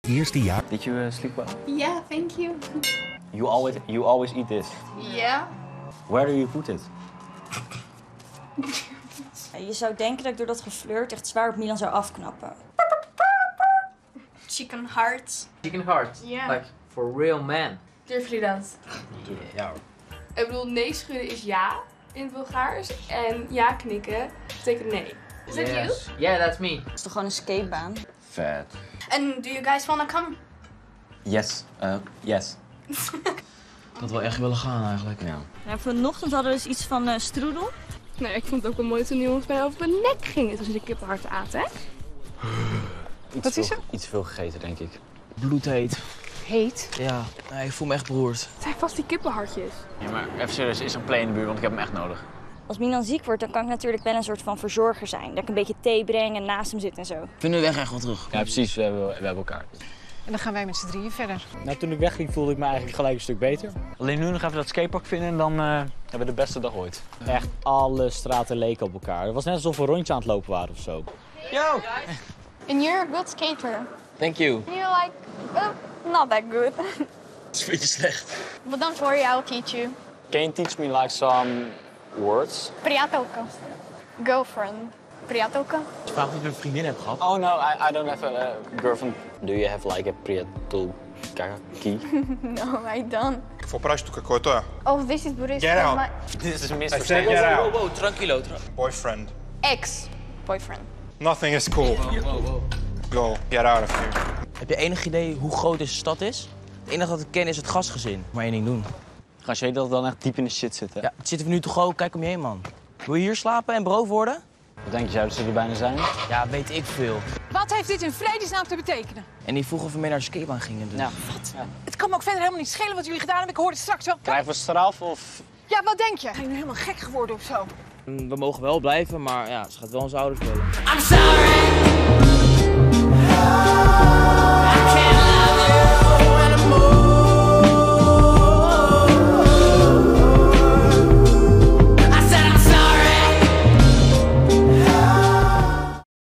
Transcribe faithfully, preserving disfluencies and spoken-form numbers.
eerste jaar. Did you uh, sleep well? Yeah, thank you. You always, you always eat this. Yeah. Where do you put it? Je zou denken dat ik door dat geflirt echt zwaar op Milan zou afknappen. Chicken hearts. Chicken heart? Yeah. Like, for real man. Durven jullie dat? Ja. Ik bedoel, nee schudden is ja in het Bulgaars. En ja knikken betekent nee. Is that you? Yeah, that's me. Het is toch gewoon een skatebaan? Vet. And do you guys wanna come? Yes. Uh, yes. Ik had wel echt willen gaan eigenlijk. Ja. Ja, vanochtend hadden we dus iets van uh, strudel. Nou, ik vond het ook wel mooi toen die jongens bijna over mijn nek gingen toen ze de kippenhart aten, hè? Iets Wat is veel, er? Iets veel gegeten, denk ik. Bloedheet. Heet. Ja, nee, ik voel me echt beroerd. Het zijn vast die kippenhartjes. Ja, maar even serieus, is er een play in de buurt, want ik heb hem echt nodig. Als Milan ziek wordt, dan kan ik natuurlijk wel een soort van verzorger zijn. Dat ik een beetje thee breng en naast hem zit en zo. Vinden we weg echt wel terug. Ja, precies. We hebben, we hebben elkaar. En dan gaan wij met z'n drieën verder. Nou, toen ik wegging voelde ik me eigenlijk gelijk een stuk beter. Alleen nu nog even dat skatepark vinden en dan uh, hebben we de beste dag ooit. Echt alle straten leken op elkaar. Het was net alsof we een rondje aan het lopen waren of zo. Yo! And you're a good skater. Thank you. And you're like, oh, not that good. Dat is een beetje slecht. But don't worry, I'll teach you. Can you teach me like some words? Приятелка. Girlfriend. Приятелка. Je vraagt of je een vriendin hebt gehad. Oh no, I, I don't have a uh, girlfriend. Do you have like a приятелки? No, I don't. Какво правиш тук? Кой е той? Oh, this is Boris. Get out. My This is I mister said Wow, get Wow, out. wow, tranquilo. Tra Boyfriend. ex-boyfriend. Nothing is cool. wow, wow, wow. Go. Get out of here. Heb je enig idee hoe groot deze stad is? Het enige wat ik ken is het gastgezin. Maar één ding doen. Als je dat we dan echt diep in de shit zitten. Ja, zitten we nu toch ook? Kijk om je heen, man. Wil je hier slapen en beroofd worden? Wat denk je, zouden ze er bijna zijn? Ja, weet ik veel. Wat heeft dit in vredesnaam te betekenen? En die vroegen of we mee naar de skatebaan gingen. Dus. Ja. Het kan me ook verder helemaal niet schelen wat jullie gedaan hebben. Ik hoorde het straks wel. Krijgen we straf of... Ja, wat denk je? Zijn jullie helemaal gek geworden of zo? We mogen wel blijven, maar ja, ze gaat wel onze ouders willen. I'm sorry!